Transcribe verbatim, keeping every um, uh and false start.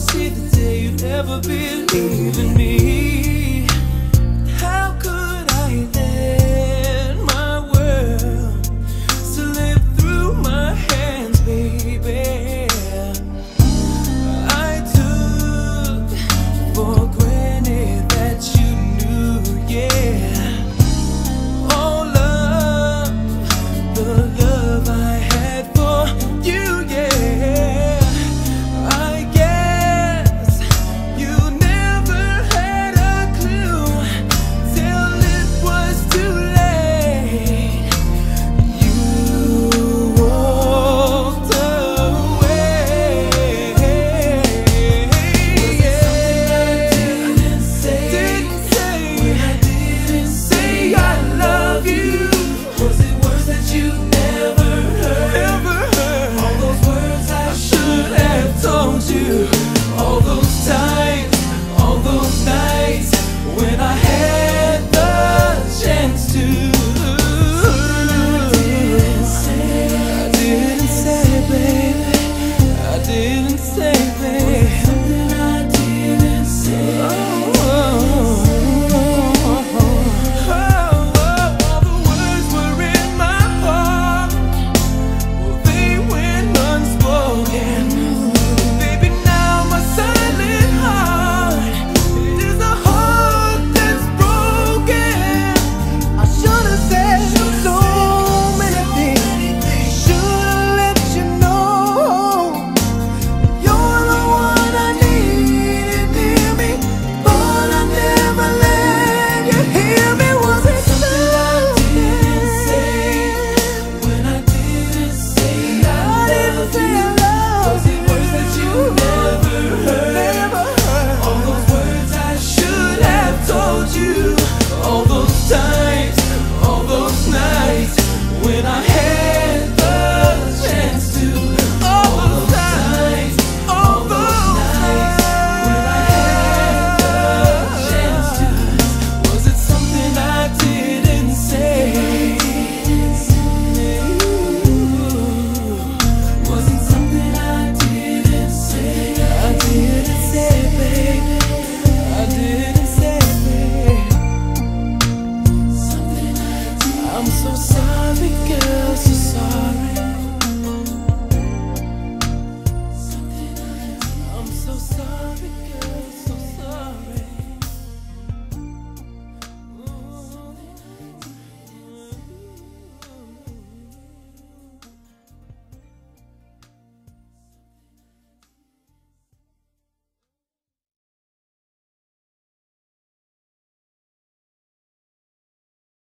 see the day you'd ever believe in me. How could I let my world slip through my hands, baby? I took for granted that you knew, yeah. Oh, love, the love I had for you, yeah. I guess you never had a clue till it was too late. You walked away. Didn't say, didn't say when I didn't say I love you. Was it words that you never heard? Never heard. All those words I should have told you. All those times, all those nights when I had the chance to. I didn't say, I didn't say, baby. I didn't say.